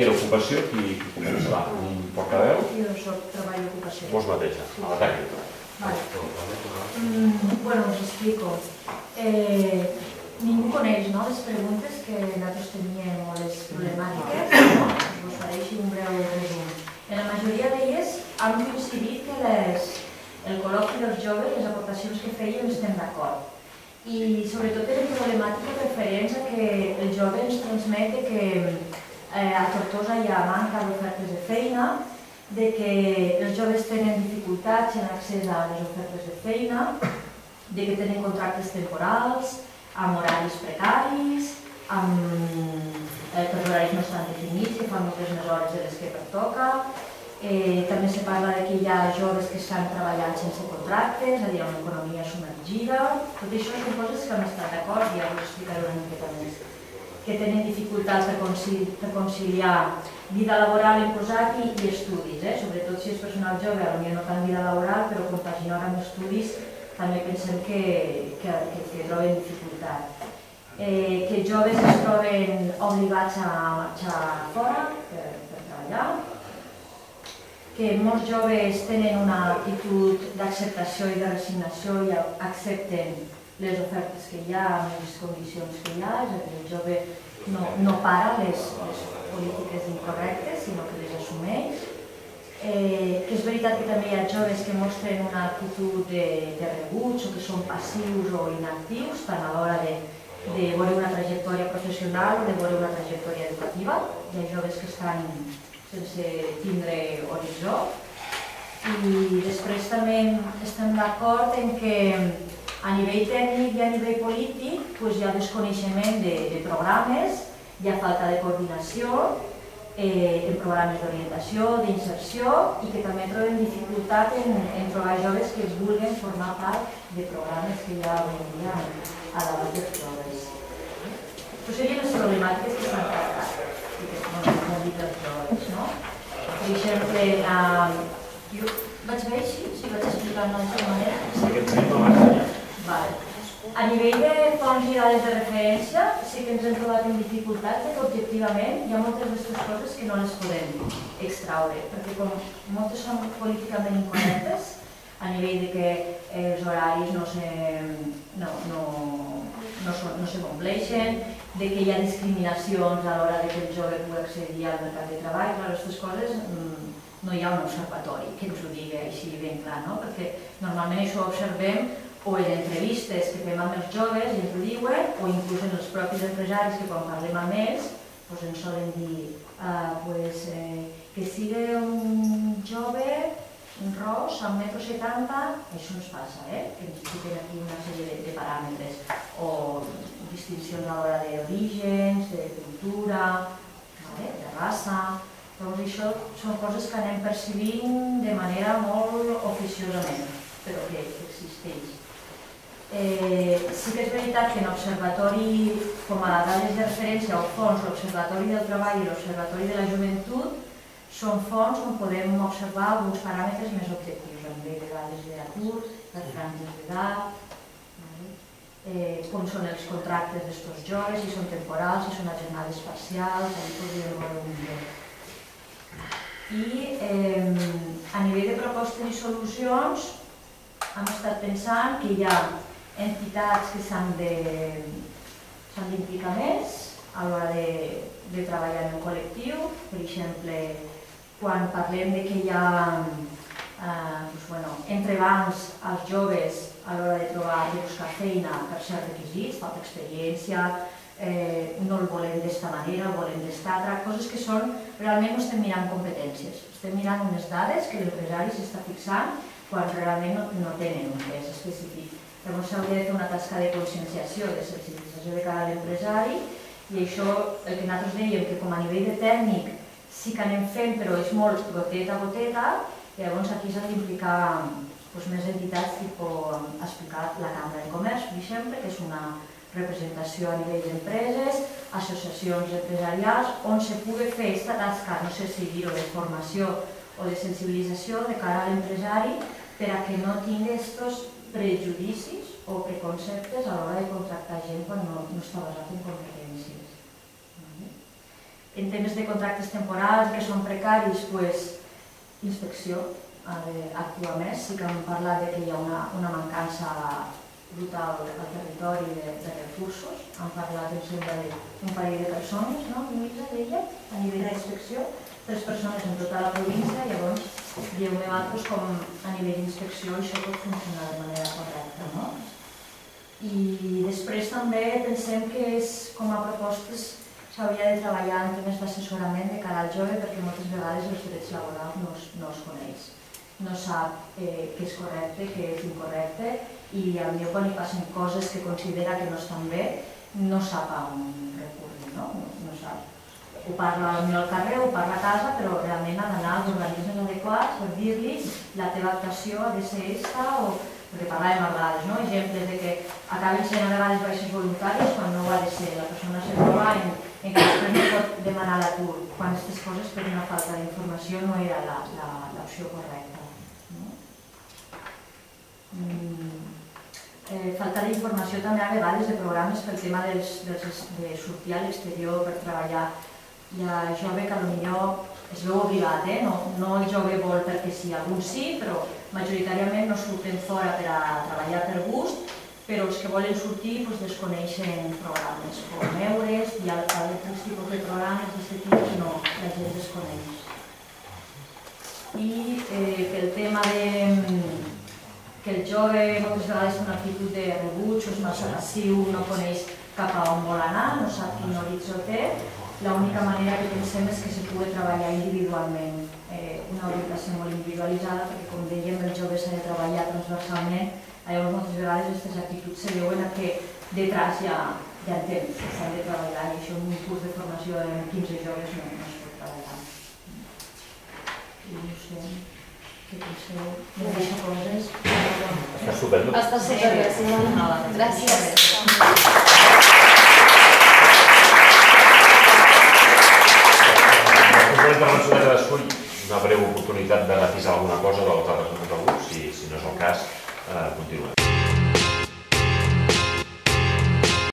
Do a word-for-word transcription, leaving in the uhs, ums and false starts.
que era ocupació, qui començarà? Un portaveu? Jo soc treball i ocupació. Vos mateixa, a la tècnica. Bueno, us explico. Ningú coneix les preguntes que nosaltres teníem o les problemàtiques. Us faré un breu resum. En la majoria d'elles han coincidit que el col·loqui dels joves, les aportacions que feien, estem d'acord. I sobretot eren problemàtiques referents a que el jove ens transmet que a Tortosa hi ha manca d'ofertes de feina, que els joves tenen dificultats en accés a les ofertes de feina, que tenen contractes temporals, amb horaris precaris, que els horaris no estan definits, que fan moltes més hores de les que pertoca. També se parla que hi ha joves que estan treballant sense contractes, és a dir, una economia submergida. Tot això són coses que hem estat d'acord, ja us explicaré una miqueta més. Que tenen dificultats per conciliar vida laboral en posat i estudis. Sobretot si és personal jove, potser no tant vida laboral, però compaginar amb estudis també pensem que troben dificultat. Que joves es troben obligats a marxar fora per treballar. Que molts joves tenen una actitud d'acceptació i de resignació i accepten les ofertes que hi ha amb les condicions que hi ha, és a dir, el jove no para les polítiques incorrectes, sinó que les assumeix. Que és veritat que també hi ha joves que mostren una actitud de rebuig o que són passius o inactius, tant a l'hora de veure una trajectòria professional o de veure una trajectòria educativa. Hi ha joves que estan sense tindre horitzó. I després també estem d'acord en que a nivell tècnic i a nivell polític hi ha desconeixement de programes, hi ha falta de coordinació en programes d'orientació, d'inserció i que també trobem dificultat en trobar joves que es vulguin formar part de programes que hi ha avui en dia a l'abast dels joves. Això serien les problemàtiques que s'han tractat i que s'han dit els joves. Per exemple, jo vaig veure si vaig explicar d'una altra manera. A nivell de fonts i dades de referència, sí que ens hem trobat en dificultats que objectivament hi ha moltes d'aquestes coses que no les podem extraure, perquè com moltes són políticament incorrectes, a nivell de que els horaris no se compleixen, de que hi ha discriminacions a l'hora que el jove pugui accedir al mercat de treball, clar, aquestes coses no hi ha un observatori que ens ho digui així ben clar, perquè normalment això ho observem o en entrevistes que fem amb els joves i ens ho diuen, o inclús en els propis empresaris que quan parlem amb ells ens solen dir que sigui un jove, un ros, amb un metro setanta, això ens passa, que necessiten aquí una sèrie de paràmetres, o distincions a l'hora d'orígens, de cultura, de raça. Doncs això són coses que anem percebint de manera molt oficiosament, però que existeix. Sí que és veritat que en l'observatori, com a dades de referència o fons, l'Observatori del Treball i l'Observatori de la Joventut, són fons on podem observar alguns paràmetres més objectius, a nivell de dades d'atur, de franges d'edat, com són els contractes d'aquests joves, si són temporals, si són a jornades parcials, allà podríem veure un millor. I a nivell de propostes i solucions, hem estat pensant que hi ha entitats que s'han d'implicar més a l'hora de treballar en el col·lectiu. Per exemple, quan parlem que hi ha entrebancs als joves a l'hora de trobar i buscar feina per certs requisits, falta experiència, no el volem d'esta manera, el volem d'esta altra, coses que són, realment no estem mirant competències, estem mirant unes dades que l'empresari s'està fixant quan realment no tenen un pes específic. Llavors s'hauria de fer una tasca de conscienciació, de sensibilització de cara a l'empresari, i això, el que nosaltres dèiem, que com a nivell de tècnic sí que anem fent, però és molt goteta a goteta, i llavors aquí s'han d'implicar més entitats, tipus, ha explicat la Cambra de Comerç, per exemple, que és una representació a nivell d'empreses, associacions empresarials, on se pugui fer aquesta tasca, no sé si dir-ho, de formació o de sensibilització de cara a l'empresari per a que no tingui aquests prejudicis o preconceptes a l'hora de contractar gent quan no està basat en competències. en temes de contractes temporals que són precaris, doncs, inspecció ha d'actuar més. Sí que hem parlat que hi ha una, una mancança brutal al territori de, de recursos. Hem parlat, em sembla, d'un parell de persones, no? Lluïsa, deia, a nivell d'inspecció. Tres persones en tota la província, llavors dieu-me vosaltres com a nivell d'inspecció això pot funcionar de manera correcta, no? I després també pensem que és, com a propostes s'hauria de treballar en temes d'assessorament de cara al jove perquè moltes vegades els drets laborals no, no es coneix. No sap eh, què és correcte, què és incorrecte i potser quan hi passen coses que considera que no estan bé no sap a on recurrir, no? No, no sap. Ho parla al carrer, ho parla a casa, però realment ha d'anar als organismes adequats per dir-li la teva actuació ha de ser aquesta o... perquè parlàvem a vegades, no? Exemples de que acaben sent a vegades baixes voluntàries quan no ho ha de ser. La persona se troba en, en que després no pot demanar l'atur, quan aquestes coses per una falta d'informació no era l'opció correcta. No? Mm. Eh, falta d'informació també a vegades de programes pel tema dels, dels, de sortir a l'exterior per treballar. Hi ha jove que potser es veu obligat, eh? no, no el jove vol perquè sí, alguns sí, però majoritàriament no surten fora per a treballar per gust, però els que volen sortir doncs, desconeixen programes com Eures i altres tipus de programes d'aquest tipus que no, la gent desconeix. I eh, pel tema de que el jove moltes vegades té una actitud de rebuig, és massa passiu, no coneix cap a on vol anar, no sap quin horitzó té. L'única manera que pensem és que se pugui treballar individualment, eh, una orientació molt individualitzada, perquè com dèiem, el jove s'ha de treballar transversalment, llavors moltes vegades aquestes actituds se veuen que detrás ja, ja entén que s'han de treballar i això en un curs de formació de quinze joves no, no es pot treballar. I no sé, què penseu? No deixa coses? Està superbé. Està superbé, sí. Gràcies. La intervenció de cadascú, una breu oportunitat de matisar alguna cosa dels altres que no si, si no és el cas, eh, continuem.